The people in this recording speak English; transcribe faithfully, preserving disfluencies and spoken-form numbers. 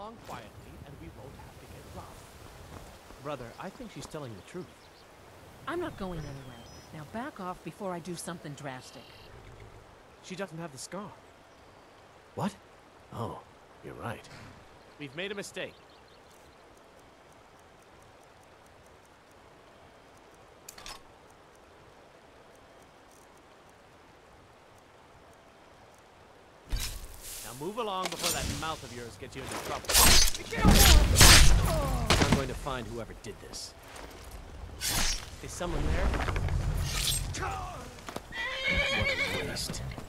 along quietly, and we won't have to get robbed. Brother, I think she's telling the truth. I'm not going anywhere. Now back off before I do something drastic. She doesn't have the scar. What? Oh, you're right. We've made a mistake. Now move along before that mouth of yours gets you into trouble. I'm going to find whoever did this. Is someone there? What a waste.